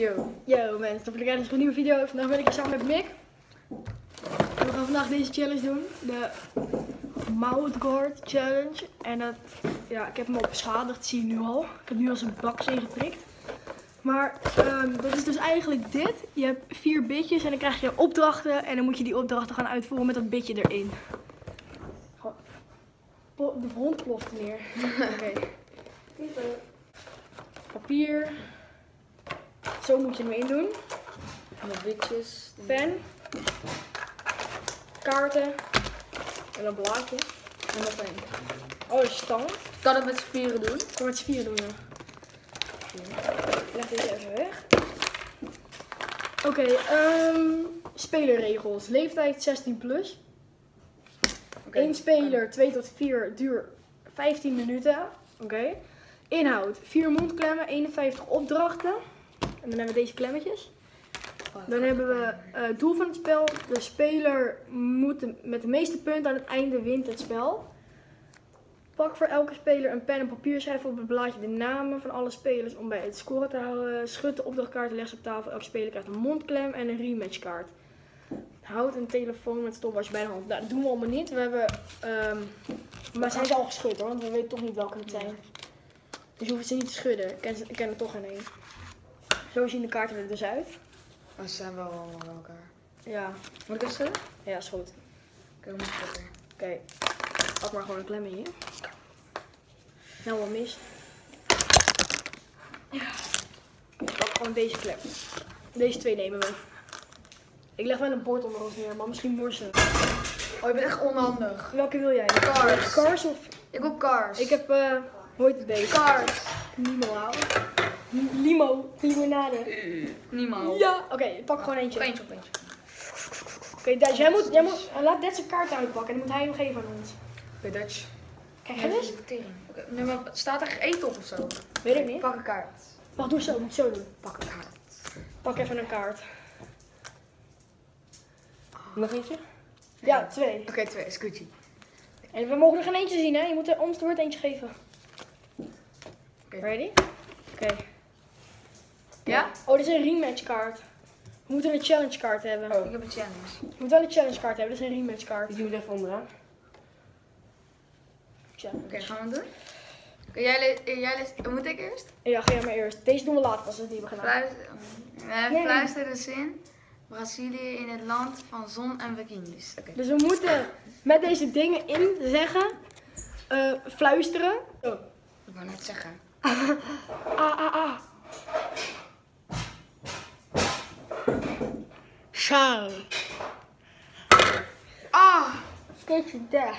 Yo mensen, dan kijken naar een nieuwe video. Vandaag ben ik hier samen met Mick. En we gaan vandaag deze challenge doen. De Mouth Guard Challenge. En dat, ja, ik heb hem al beschadigd, zie je nu al. Ik heb nu al zijn baksteen geprikt. Maar dat is dus eigenlijk dit. Je hebt 4 bitjes en dan krijg je opdrachten. En dan moet je die opdrachten gaan uitvoeren met dat bitje erin. De hond ploft neer. Oké. Papier. Zo moet je hem in doen. Allemaal bitjes. Pen. Kaarten. En een blaadje. En nog één. Oh, stang. Kan het met z'n vieren doen? Ik kan met z'n 4 doen, ja. Leg deze even weg. Oké, spelerregels. Leeftijd 16 plus. Eén speler, 2 tot 4, duur 15 minuten. Oké. Inhoud, 4 mondklemmen, 51 opdrachten. En dan hebben we deze klemmetjes. Dan hebben we het doel van het spel. De speler moet met de meeste punten aan het einde wint het spel. Pak voor elke speler een pen en papier. Schrijf op het blaadje de namen van alle spelers om bij het scoren te houden. Schud de opdrachtkaart, leg ze op tafel. Elke speler krijgt een mondklem en een rematchkaart. Houd een telefoon met stopwatch bij de hand. Nou, dat doen we allemaal niet. We hebben, maar zijn ze al geschud hoor, want we weten toch niet welke het zijn. Dus je hoeft ze niet te schudden. Ik ken er toch geen één. Zo zien de kaarten er dus uit. Maar ze zijn wel allemaal bij elkaar. Ja. Moet ik even schudden? Ja, is goed. Kijk, moet ik even. Oké. Pak maar gewoon een klem in hier. Nou, wat mis. Ja. Ik pak gewoon deze klem. Deze 2 nemen we. Ik leg wel een bord onder ons neer, maar misschien morsen. Oh, je bent echt onhandig. Welke wil jij? Cars. Cars of... Ik wil cars. Ik heb, hoe heet het deze? cars. Limonade. Limonade. Niemand. Ja. Oké, pak gewoon eentje. Eentje op eentje. Oké, Dutch, jij moet, laat Dutch zijn kaart uitpakken en dan moet hij hem geven aan ons. Oké, Dutch. Kijk, ga eens. Oké, nee, maar staat er eten op of zo? Weet ik niet. Pak een kaart. Wacht, doe zo, moet zo doen. Pak een kaart. Pak even een kaart. Nog eentje? Ja, 2. Oké, 2, is Gucci. En we mogen er geen eentje zien, hè? Je moet er om de beurt eentje geven. Oké. Ready? Oké. Ja? Oh, dit is een rematch kaart. We moeten een challenge kaart hebben. Ik heb een challenge. Je moet wel een challenge kaart hebben, dit is een rematch kaart. Die moet even onderaan. Challenge. Oké, gaan we het doen? Oké, jij leest. Moet ik eerst? Ja, ga jij maar eerst. Deze doen we later als we het niet hebben gedaan. Fluister de zin. Brazilië in het land van zon en bikinis. Oké. Dus we moeten met deze dingen in zeggen, fluisteren. Oh. Ik wou net zeggen. Zo. Ah! Sketje daar.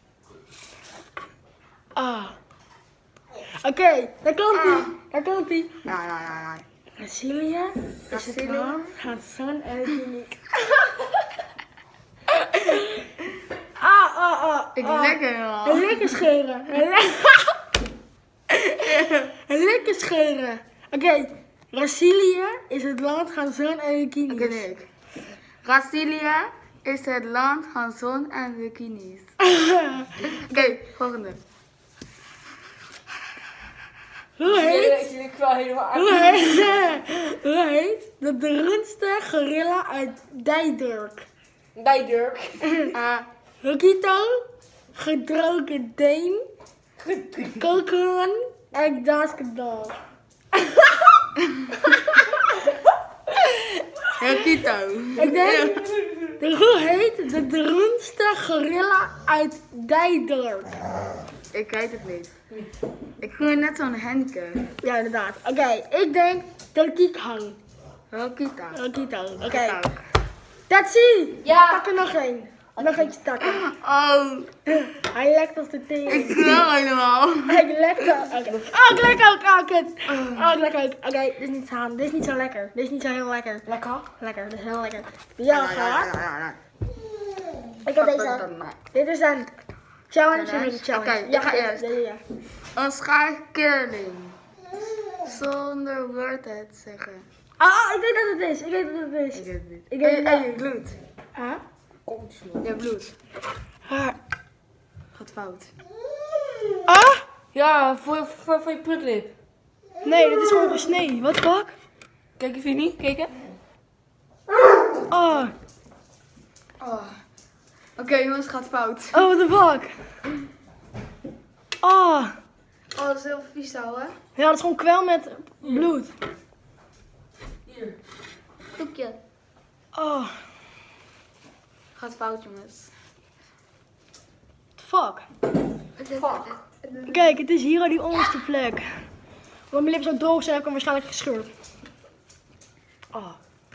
Oké, daar komt hij. Daar komt hij. Ja. Brazilië is het land van zon en uniek. Ik lekker man. Lekker scheren. Lekker scheren. Oké, Brazilië is het land van zon en bikinis. Oké, nee, ik. Brazilië is het land van zon en bikinis. Oké, volgende. Hoe heet de beroemdste gorilla uit Duidurk? Dijdirk. Rokito, gedroken Deen, Kokon en Daskendal. Rokito. Ik denk, hoe heet de beroemdste gorilla uit Duidurk? Ik weet het niet. Ik voel net zo'n Henke. Ja, inderdaad. Oké, ik denk Dokikang. Rokito. Rokito. Oké. Tatsi! Ja. Pak er nog één. Nog eentje takken. Oh, Hij lekt als de tering. ik knal helemaal. Ik lek ook. Oké. Oh, ik lek ook. Oh, kut. Oh, ik lek ook. Oké, dit is niet zo aan. Dit is niet zo lekker. Dit is niet zo heel lekker. Lekker. Lekker, dit is heel lekker. Ja, gaat. Ik heb deze. Dit is een challenge. Challenge? Oké, Ja, ik ga eerst. Ja. Een schaarkirling. Zonder woord te zeggen. Ah, ik weet dat het is. Ik weet dat het is. Ik weet het niet. Ik weet het Hey, niet. bloed. Huh? Ja, bloed. Ah. Gaat fout. Ja, voor je prutlip. Nee, dit is gewoon gesneden. Wat fuck? Kijk even niet, kijk. Oh, Oh. Oké, jongens, het gaat fout. oh, what the fuck. Oh, Oh, dat is heel vies houden. ja, dat is gewoon kwel met bloed. Hier. Doekje. Oh, Gaat fout, jongens. fuck. Fuck. Kijk, het is hier al die onderste plek. Want mijn lippen zo droog zijn, heb ik hem waarschijnlijk gescheurd. Oh.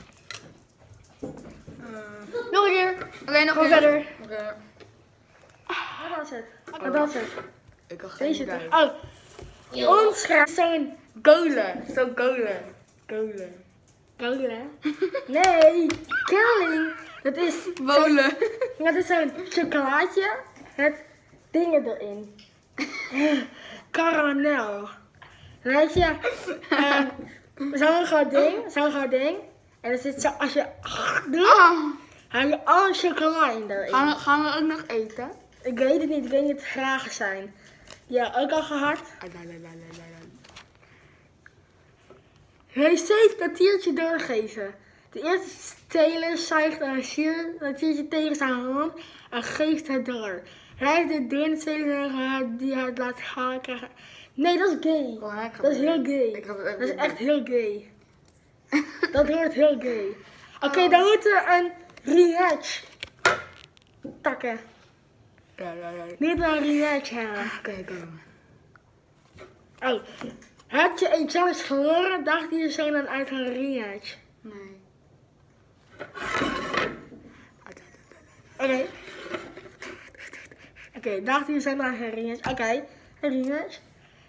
Nog een keer. Oké, nog Gewoon een verder. Oké. Wat was het? Wat was het? Ik had geen Deze idee. toch? Oh, ons gaat zo'n Golen. Zo golen. Golen. golen. Nee, curling. Dat is Wolen. dat is zo'n chocolaatje met dingen erin. Caramel. Weet je, zo'n groot ding. En er zit zo, als je doet, Ah. hang je alle chocola in erin. Gaan we ook nog eten? Ik weet het niet, ik weet niet of het vragen zijn. Ja, ook al gehad. Wc het kwartiertje doorgeven. De eerste steler zuigt een kwartiertje tegen zijn hand en geeft het door. Hij heeft de derde steler die hij het laat gaan krijgen. Nee, dat is gay. Oh, ik ga Dat is het heel doen. gay. Ik ga het even Dat is doen. echt heel gay. Dat wordt heel gay. Oké, dan moeten we een rehatch takken. Ja. Niet een rehatch hebben. Oké. Oh, had je een challenge verloren, dacht je zo dan uit een rematch? Nee. Oké, dacht je zo dan uit een rematch? Oké, een rematch.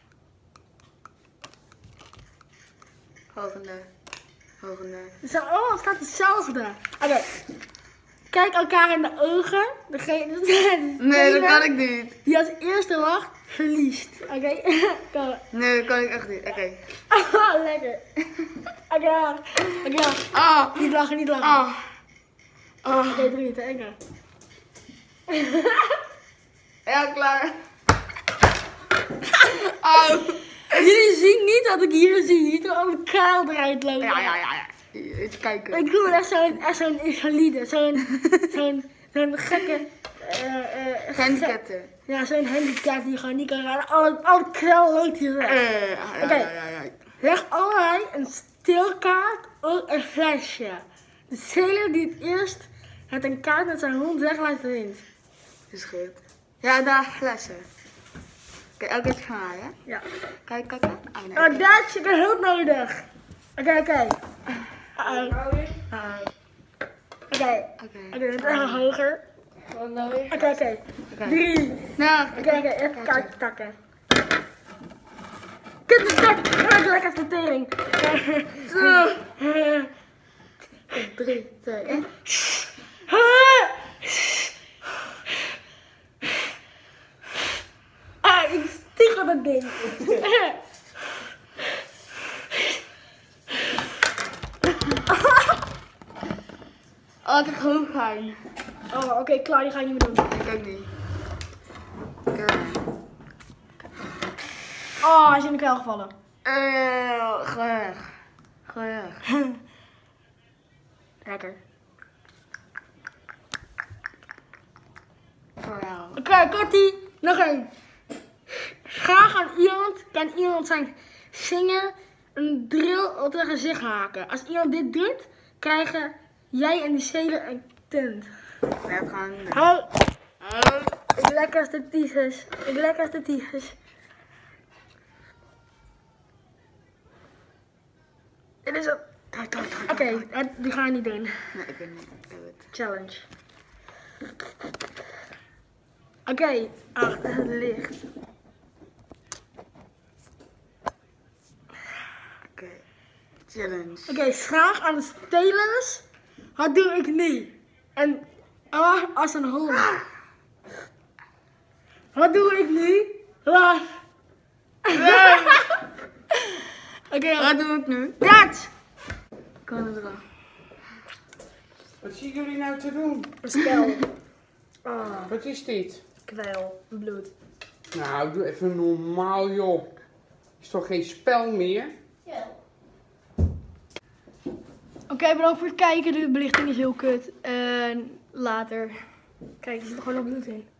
Volgende. Het staat hetzelfde. Oké, kijk elkaar in de ogen. Nee, dat kan ik niet. Die als eerste lacht, verliest. Oké, kom. Nee, dat kan ik echt niet. Oké. Ah, lekker. Oké. Ah. Niet lachen. Ah. Oké, 3, 2, 1. Ja, klaar. Au. Jullie zien niet wat ik hier zie. Niet hoe alle kaal eruit loopt. Ja. Even kijken. Ik doe echt zo'n invalide. Zo'n gekke... Handketten. Ja, zo'n handicap die gewoon niet kan raden. Alle krel loopt hier weg. Oké. Leg allebei een steelkaart op een flesje. De speler die het eerst het een kaart met zijn hond weglaat wint. Is goed. Ja, daar flessen. Oké, elke keer gaan hè? Ja. Kijk. Oh, nee. Oh, Dutch, ik heb hulp nodig. Oké. Oké, dat is even hoger. Wat nou weer? Oké. 3. Nou, Oké, even kaartje takken. Kut, lekker vertering. 3, 2, 1. Ah, ik stieg op dat ding. Oh, ik heb hoofdpijn. Oh, oké, klaar, die ga ik niet meer doen. Ik ook niet. Oh, hij is in de kuil gevallen. Gelukkig. Lekker. Vooral. Oké, Kortie, nog één. Vraag aan iemand, kan iemand zijn vinger een drill op zijn gezicht haken. Als iemand dit doet, krijgen jij en die zeler een tent. Ja, we gaan doen. Hou. Ik lekkerste tyfus. Dit is een... Oké, die ga je niet doen. Nee, ik weet niet. Ik heb het. Challenge. Oké, ach, het licht. Oké. Challenge. Oké, vraag aan de stelers. Wat doe ik nu? En als een hond. Wat doe ik nu? Wat? Oké, Wat doe ik nu? dat! Kan het eraf. Wat zien jullie nou te doen? Een spel. Oh, Wat is dit? kwel, bloed. Nou, doe even normaal, joh. Is toch geen spel meer? Oké, bedankt voor het kijken. De belichting is heel kut. En later. Kijk, er zit er gewoon nog bloed in.